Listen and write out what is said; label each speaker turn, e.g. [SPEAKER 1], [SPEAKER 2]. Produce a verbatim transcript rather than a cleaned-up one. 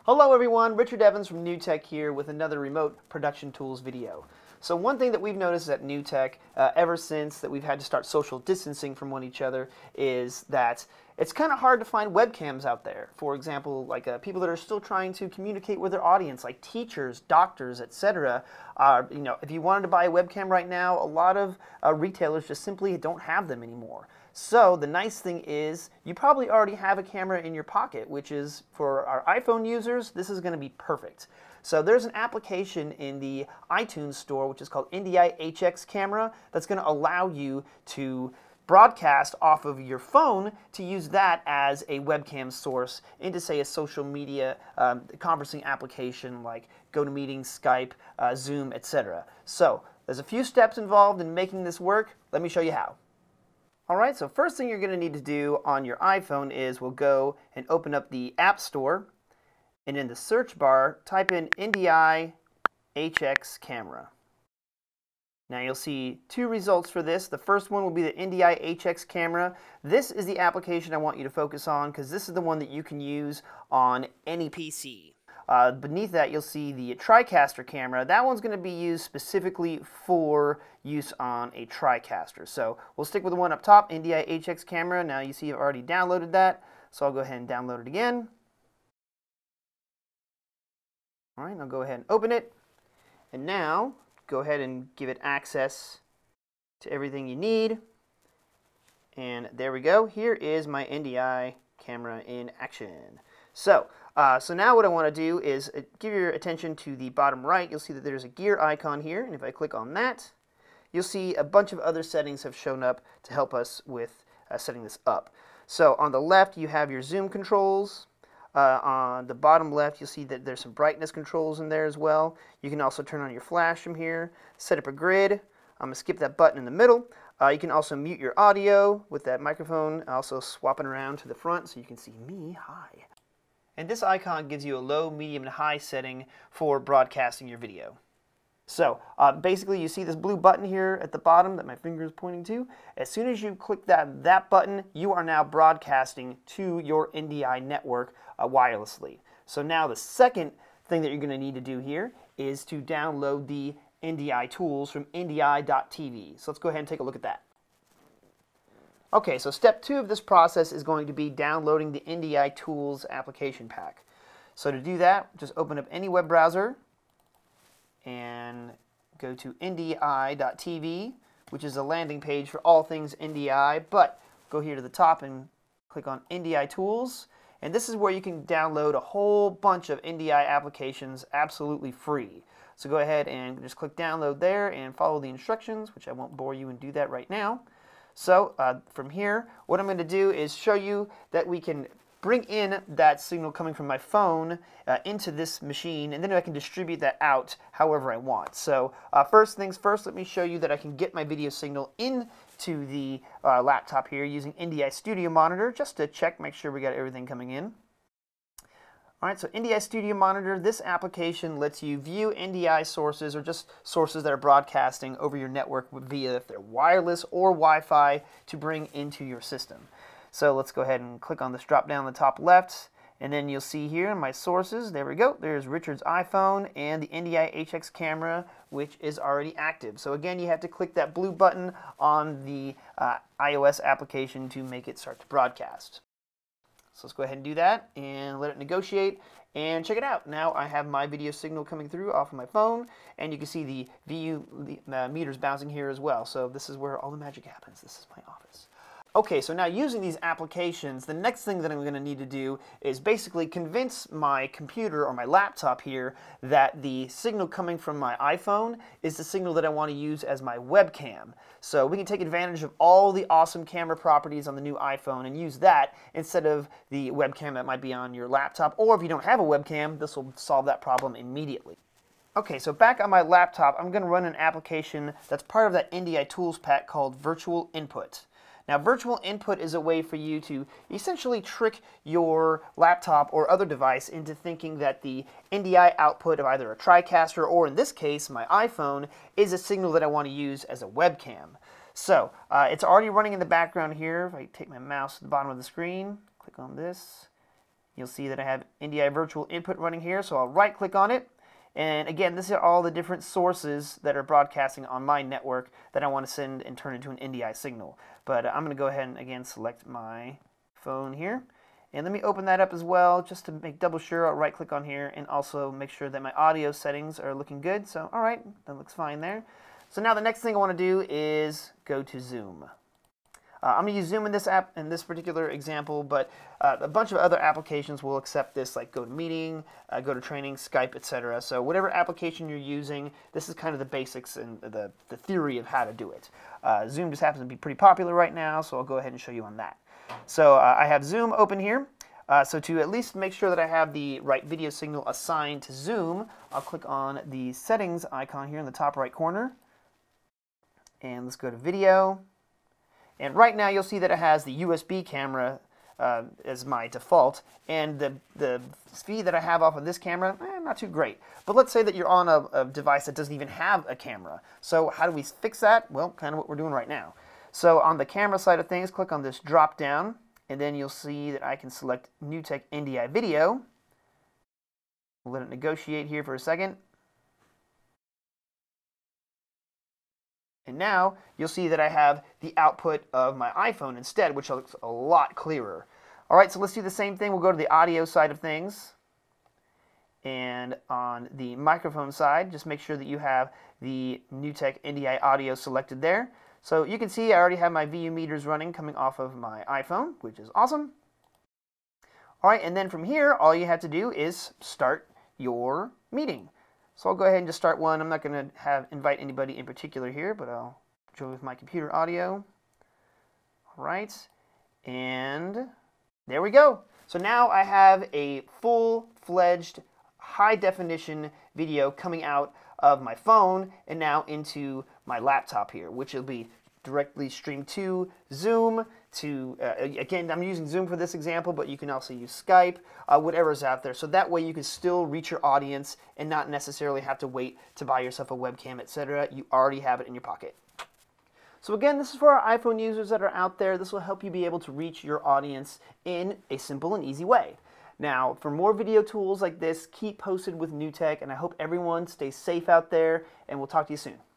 [SPEAKER 1] Hello everyone, Richard Evans from NewTek here with another remote production tools video. So one thing that we've noticed at NewTek uh, ever since that we've had to start social distancing from one each other is that it's kind of hard to find webcams out there. For example, like uh, people that are still trying to communicate with their audience, like teachers, doctors, et cetera. Uh, you know, if you wanted to buy a webcam right now, a lot of uh, retailers just simply don't have them anymore. So the nice thing is you probably already have a camera in your pocket, which is, for our iPhone users, this is going to be perfect. So there's an application in the iTunes store which is called N D I H X camera that's going to allow you to broadcast off of your phone to use that as a webcam source into, say, a social media um, conferencing application like GoToMeeting, Skype, uh, Zoom, et cetera. So there's a few steps involved in making this work. Let me show you how. Alright, so first thing you're going to need to do on your iPhone is we'll go and open up the App Store, and in the search bar type in N D I H X camera. Now you'll see two results for this. The first one will be the N D I H X camera. This is the application I want you to focus on because this is the one that you can use on any P C. Uh, beneath that you'll see the TriCaster camera. That one's going to be used specifically for use on a TriCaster. So we'll stick with the one up top, N D I H X camera. Now you see I've already downloaded that, so I'll go ahead and download it again. Alright, I'll go ahead and open it. And now go ahead and give it access to everything you need. And there we go. Here is my N D I camera in action. So, uh, so now what I want to do is uh, give your attention to the bottom right. You'll see that there's a gear icon here, and if I click on that, you'll see a bunch of other settings have shown up to help us with uh, setting this up. So on the left, you have your zoom controls. Uh, on the bottom left, you'll see that there's some brightness controls in there as well. You can also turn on your flash from here, set up a grid. I'm going to skip that button in the middle. Uh, you can also mute your audio with that microphone, also swapping around to the front so you can see me. Hi. And this icon gives you a low, medium, and high setting for broadcasting your video. So uh, basically you see this blue button here at the bottom that my finger is pointing to. As soon as you click that, that button, you are now broadcasting to your N D I network uh, wirelessly. So now the second thing that you're going to need to do here is to download the N D I Tools from N D I dot T V. So let's go ahead and take a look at that. Okay, so step two of this process is going to be downloading the N D I Tools application pack. So to do that, just open up any web browser and go to N D I dot T V, which is a landing page for all things N D I, but go here to the top and click on N D I Tools, and this is where you can download a whole bunch of N D I applications absolutely free. So go ahead and just click download there and follow the instructions, which I won't bore you and do that right now. So uh, from here, what I'm going to do is show you that we can bring in that signal coming from my phone uh, into this machine, and then I can distribute that out however I want. So uh, first things first, let me show you that I can get my video signal into the uh, laptop here using N D I Studio Monitor, just to check, make sure we got everything coming in. Alright, so N D I Studio Monitor, this application lets you view N D I sources or just sources that are broadcasting over your network via if they're wireless or Wi-Fi to bring into your system. So let's go ahead and click on this drop down on the top left, and then you'll see here my sources. There we go. There's Richard's iPhone and the N D I H X camera, which is already active. So again, you have to click that blue button on the uh, iOS application to make it start to broadcast. So let's go ahead and do that and let it negotiate and check it out. Now I have my video signal coming through off of my phone, and you can see the V U uh, meters bouncing here as well. So this is where all the magic happens. This is my office. Okay, so now using these applications, the next thing that I'm going to need to do is basically convince my computer or my laptop here that the signal coming from my iPhone is the signal that I want to use as my webcam. So we can take advantage of all the awesome camera properties on the new iPhone and use that instead of the webcam that might be on your laptop. Or if you don't have a webcam, this will solve that problem immediately. Okay, so back on my laptop, I'm going to run an application that's part of that N D I Tools pack called Virtual Input. Now, virtual input is a way for you to essentially trick your laptop or other device into thinking that the N D I output of either a TriCaster or, in this case, my iPhone, is a signal that I want to use as a webcam. So, uh, it's already running in the background here. If I take my mouse to the bottom of the screen, click on this, you'll see that I have N D I virtual input running here, so I'll right click on it. And again, these are all the different sources that are broadcasting on my network that I want to send and turn into an N D I signal. But I'm going to go ahead and again select my phone here. And let me open that up as well, just to make double sure. I'll right click on here and also make sure that my audio settings are looking good. So, all right, that looks fine there. So now the next thing I want to do is go to Zoom. Uh, I'm going to use Zoom in this app, in this particular example, but uh, a bunch of other applications will accept this, like GoToMeeting, uh, GoToTraining, Skype, et cetera. So whatever application you're using, this is kind of the basics and the, the theory of how to do it. Uh, Zoom just happens to be pretty popular right now, so I'll go ahead and show you on that. So uh, I have Zoom open here. Uh, so to at least make sure that I have the right video signal assigned to Zoom, I'll click on the settings icon here in the top right corner. And let's go to video. And right now you'll see that it has the U S B camera uh, as my default. And the, the speed that I have off of this camera, eh, not too great. But let's say that you're on a, a device that doesn't even have a camera. So how do we fix that? Well, kind of what we're doing right now. So on the camera side of things, click on this drop down. And then you'll see that I can select NewTek N D I Video. We'll let it negotiate here for a second. And now you'll see that I have the output of my iPhone instead, which looks a lot clearer. All right, so let's do the same thing. We'll go to the audio side of things. And on the microphone side, just make sure that you have the NewTek N D I Audio selected there. So you can see I already have my V U meters running coming off of my iPhone, which is awesome. All right, and then from here, all you have to do is start your meeting. So I'll go ahead and just start one. I'm not going to have invite anybody in particular here, but I'll join with my computer audio. All right, and there we go. So now I have a full-fledged high-definition video coming out of my phone and now into my laptop here, which will be directly streamed to Zoom, to, uh, again, I'm using Zoom for this example, but you can also use Skype, uh, whatever's out there. So that way you can still reach your audience and not necessarily have to wait to buy yourself a webcam, et cetera. You already have it in your pocket. So again, this is for our iPhone users that are out there. This will help you be able to reach your audience in a simple and easy way. Now, for more video tools like this, keep posted with NewTek, and I hope everyone stays safe out there, and we'll talk to you soon.